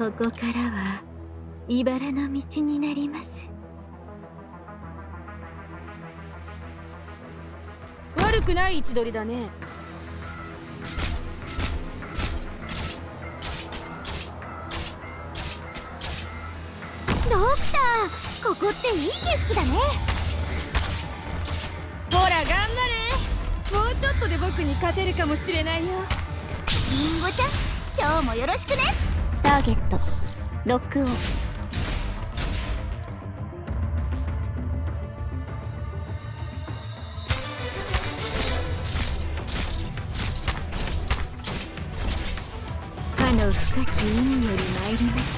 ここからは茨の道になります。 悪くない位置取りだね。 ドクター、ここっていい景色だね。 ほら頑張れ、もうちょっとで僕に勝てるかもしれないよ。 リンゴちゃん、今日もよろしくね。 ターゲットロックオン。 かの深き海より参りました。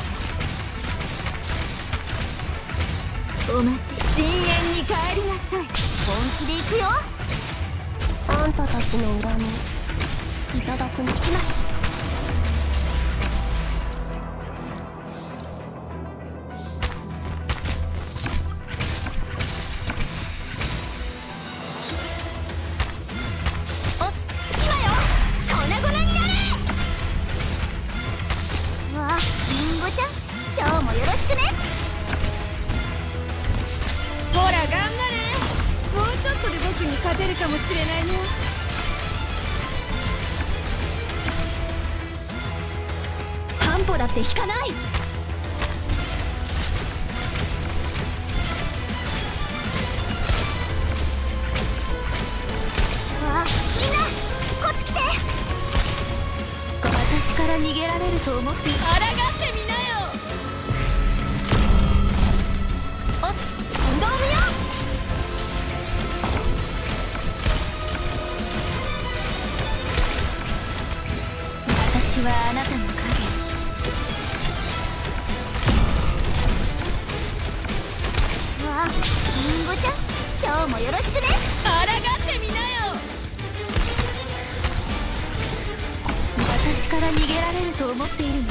お待ち、深淵に帰りなさい。 本気で行くよ。 あんたたちの恨みいただくに来ます。 おっす、今よ、粉々になれ。わあ、リンゴちゃん、今日もよろしくね。 ほら頑張れ、もうちょっとで僕に勝てるかもしれないよ。 半歩だって引かない。 わあ、みんなこっち来て。 私から逃げられると思って。 抗ってみなよ。 おっす、運動無用。 私はあなたの影。 わあ、リンゴちゃん、今日もよろしくね。 抗ってみなよ。 私から逃げられると思っているの？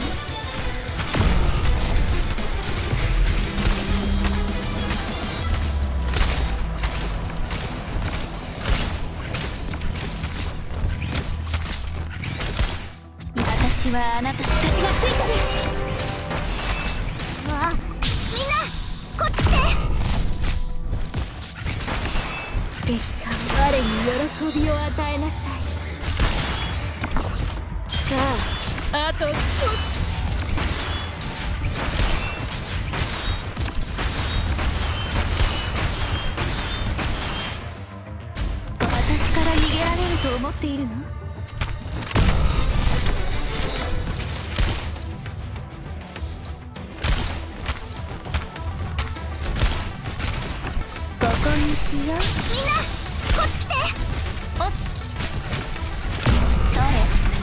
私はあなた、私がついてる。 わあ、みんなこっち来て。 結果は我に喜びを与えなさい。さあ、 あと少し。 私から逃げられると思っているの？ここにしよう。 みんなこっち来て。 おっす。誰？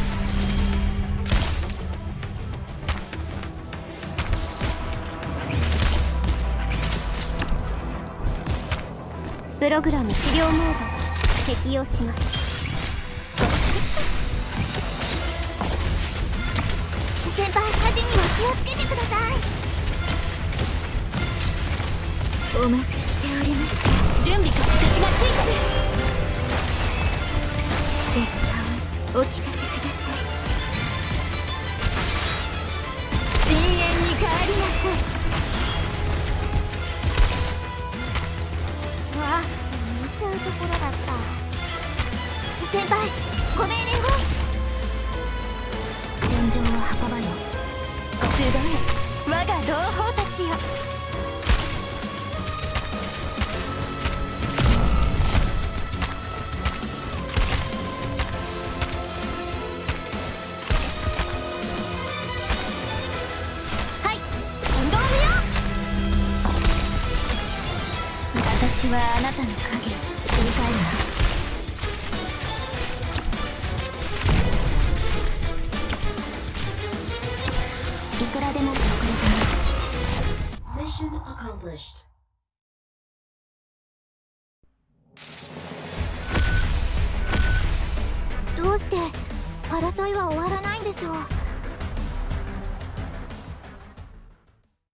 プログラム治療モード適用します。 先輩、火事には気をつけてください。 お待ちしておりました。 準備か。私がついてる。 結果をお聞かせください。深淵に帰りなさい。 わあ、見ちゃうところだった。先輩、ご命令を。 戦場は墓場よ。集え我が同胞たちよ。 はい、運動無用。 私はあなたの影。振り返るな。いくらでも遅れてない。 Mission accomplished. どうして争いは終わらないんでしょう。